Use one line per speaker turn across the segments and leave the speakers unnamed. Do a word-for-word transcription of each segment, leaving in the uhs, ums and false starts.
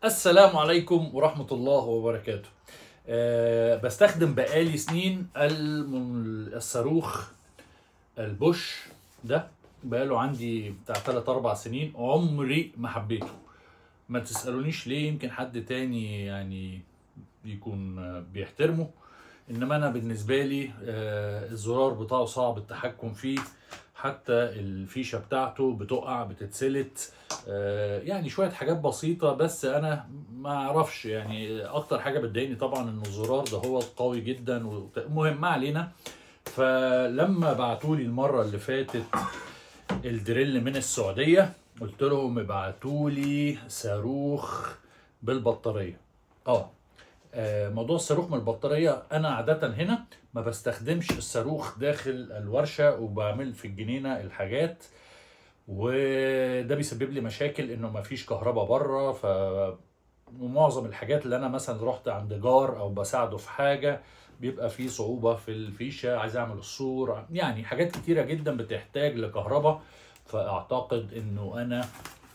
السلام عليكم ورحمة الله وبركاته. أه بستخدم بقالي سنين الم- الصاروخ البوش ده، بقاله عندي بتاع تلات أربع سنين، عمري ما حبيته. ما تسألونيش ليه، يمكن حد تاني يعني يكون بيحترمه، انما انا بالنسبه لي آه، الزرار بتاعه صعب التحكم فيه، حتى الفيشه بتاعته بتقع بتتسلت، آه، يعني شويه حاجات بسيطه. بس انا ما اعرفش، يعني اكتر حاجه بتضايقني طبعا ان الزرار ده هو قوي جدا. ومهم ما علينا. فلما بعتولي المره اللي فاتت الدريل من السعوديه، قلت لهم ابعتولي صاروخ بالبطاريه. اه آه، موضوع الصاروخ من البطارية، أنا عادة هنا ما بستخدمش الصاروخ داخل الورشة وبعمل في الجنينة الحاجات، وده بيسبب لي مشاكل إنه ما فيش كهرباء بره. ف ومعظم الحاجات اللي أنا مثلا رحت عند جار أو بساعده في حاجة بيبقى في صعوبة في الفيشة، عايز أعمل السور، يعني حاجات كتيرة جدا بتحتاج لكهرباء. فأعتقد إنه أنا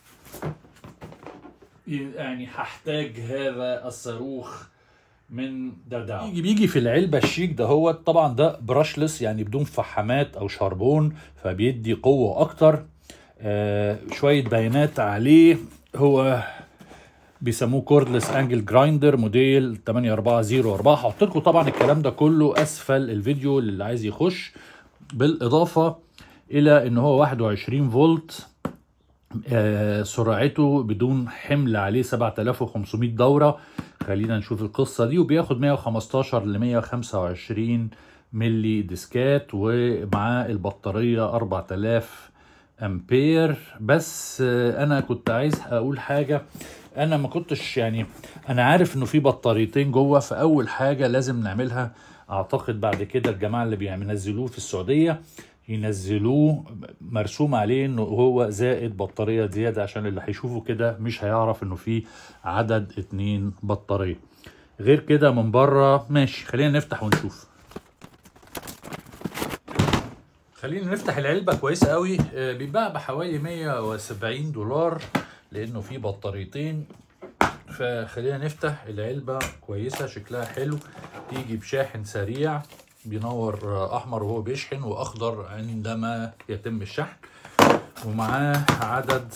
يعني هحتاج هذا الصاروخ من دردعه. بيجي بيجي في العلبه الشيك ده، هو طبعا ده براشلس يعني بدون فحامات او شربون، فبيدي قوه اكتر. آه شويه بيانات عليه، هو بيسموه كوردلس انجل جرايندر موديل تمانية أربعة صفر أربعة. هحط لكم طبعا الكلام ده كله اسفل الفيديو اللي عايز يخش. بالاضافه الى ان هو واحد وعشرين فولت، آه سرعته بدون حمل عليه سبعة آلاف وخمسمائة دورة. خلينا نشوف القصة دي. وبياخد مية وخمستاشر ل مية وخمسة وعشرين ملي ديسكات، ومعاه البطارية أربعة آلاف امبير. بس آه انا كنت عايز اقول حاجة. انا ما كنتش يعني انا عارف انه في بطاريتين جوه، فاول حاجة لازم نعملها، اعتقد بعد كده الجماعة اللي بينزلوه في السعودية ينزلوه مرسوم عليه انه هو زائد بطارية زيادة، عشان اللي هيشوفه كده مش هيعرف انه في عدد اتنين بطارية. غير كده من بره ماشي. خلينا نفتح ونشوف. خلينا نفتح العلبة كويسة قوي. آه، بيتباع بحوالي مية وسبعين دولار لانه في بطاريتين. فخلينا نفتح العلبة كويسة، شكلها حلو. يجي بشاحن سريع بينور احمر وهو بيشحن، واخضر عندما يتم الشحن. ومعاه عدد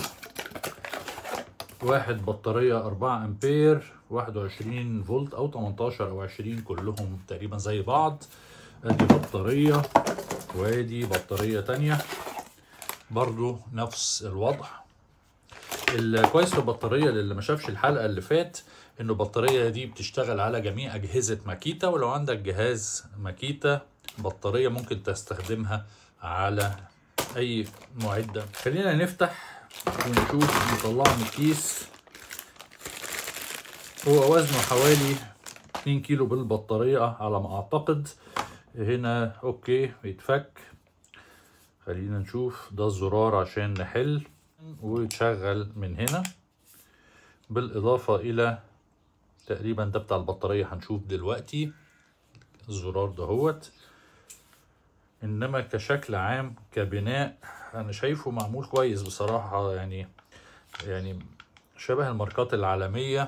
واحد بطارية أربعة امبير، واحد وعشرين فولت او تمنتاشر او عشرين، كلهم تقريبا زي بعض. ادي بطارية، وادي بطارية تانية برضو نفس الوضع. الكويس في البطارية اللي ما شافش الحلقة اللي فات، انه البطارية دي بتشتغل على جميع اجهزة ماكيتا، ولو عندك جهاز ماكيتا بطارية ممكن تستخدمها على اي معدة. خلينا نفتح ونشوف نطلعه من الكيس. هو وزنه حوالي اتنين كيلو بالبطارية على ما اعتقد. هنا اوكي بيتفك. خلينا نشوف ده الزرار عشان نحل وتشغل من هنا. بالاضافة الى تقريبا ده بتاع البطارية، هنشوف دلوقتي الزرار دهوت. انما كشكل عام كبناء انا شايفه معمول كويس بصراحة، يعني يعني شبه الماركات العالمية،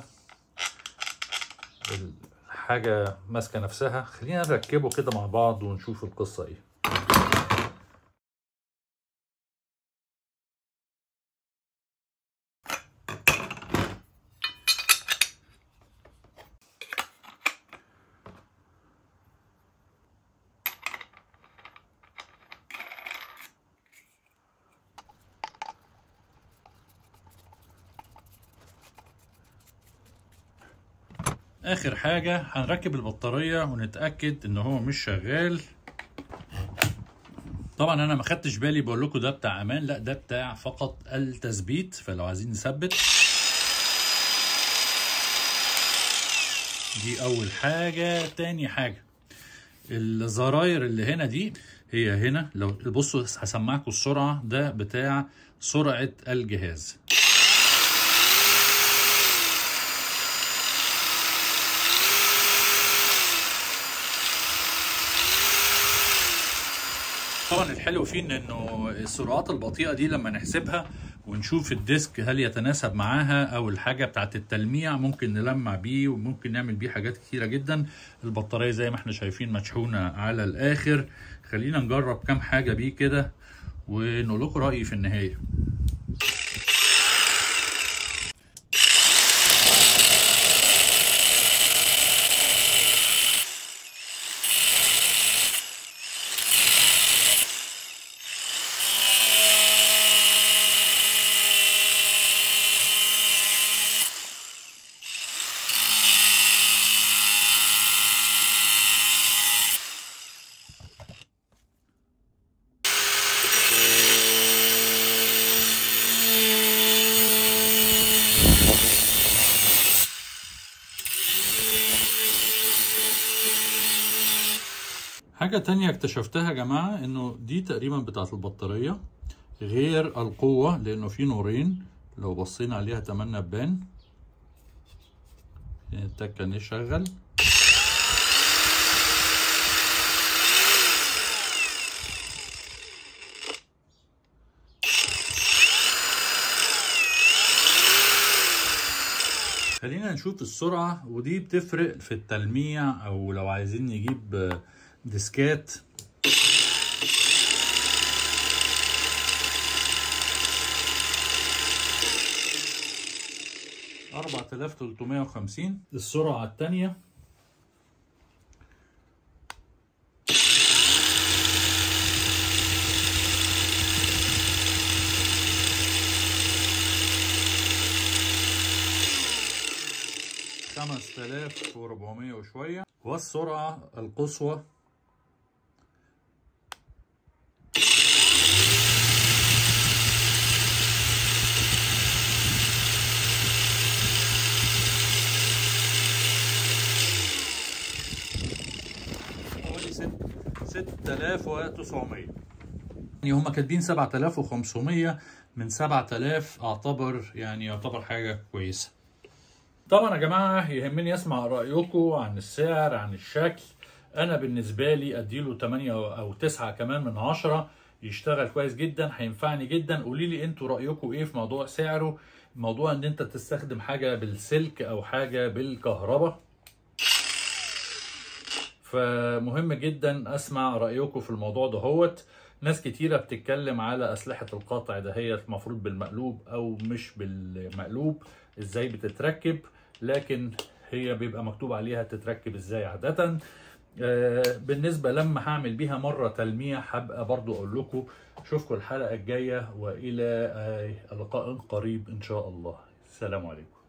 الحاجة ماسكة نفسها. خلينا نركبه كده مع بعض ونشوف القصة ايه. اخر حاجة هنركب البطارية ونتأكد ان هو مش شغال. طبعا انا ما خدتش بالي، بقول لكم ده بتاع امان، لا ده بتاع فقط التثبيت. فلو عايزين نثبت، دي اول حاجة. تاني حاجة، الزراير اللي هنا دي، هي هنا لو بصوا هسمعكم السرعة، ده بتاع سرعة الجهاز. طبعا الحلو فيه انه السرعات البطيئة دي لما نحسبها ونشوف الديسك هل يتناسب معاها، او الحاجه بتاعت التلميع ممكن نلمع بيه وممكن نعمل بيه حاجات كتيره جدا. البطاريه زي ما احنا شايفين مشحونه على الاخر. خلينا نجرب كام حاجه بيه كده ونقول لكم رايي في النهايه. حاجة تانية اكتشفتها يا جماعة انه دي تقريبا بتاعت البطارية غير القوة، لانه في نورين لو بصينا عليها تمنى تبان. التكة نشغل خلينا نشوف السرعة، ودي بتفرق في التلميع او لو عايزين نجيب ديسكات. أربعة آلاف وثلاثمائة وخمسين السرعة التانية. خمسة آلاف وأربعمائة وشوية. والسرعة القصوى حوالي ستة آلاف وتسعمائة. يعني هما كاتبين سبعة آلاف وخمسمائة من سبعة آلاف، اعتبر يعني يعتبر حاجة كويسة. طبعا يا جماعة يهمني اسمع رأيكم عن السعر، عن الشكل. انا بالنسبة لي اديله تمانية او تسعة كمان من عشرة. يشتغل كويس جدا، هينفعني جدا. قولي لي انتوا رأيكم ايه في موضوع سعره، موضوع ان انت تستخدم حاجة بالسلك او حاجة بالكهرباء. فمهم جدا اسمع رأيكم في الموضوع ده. هوت ناس كتيرة بتتكلم على اسلحة القطع ده، هي المفروض بالمقلوب او مش بالمقلوب، ازاي بتتركب، لكن هي بيبقى مكتوب عليها تتركب ازاي عادة. آه بالنسبة لما هعمل بيها مرة تلميع هبقى برضو اقول لكم. اشوفكم الحلقة الجاية، والى آه لقاء قريب ان شاء الله. السلام عليكم.